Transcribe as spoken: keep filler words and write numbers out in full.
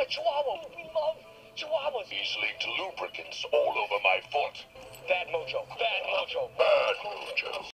Chihuahua. We love Chihuahuas. He's leaked lubricants all over my foot. Bad mojo. Bad mojo. Bad mojo.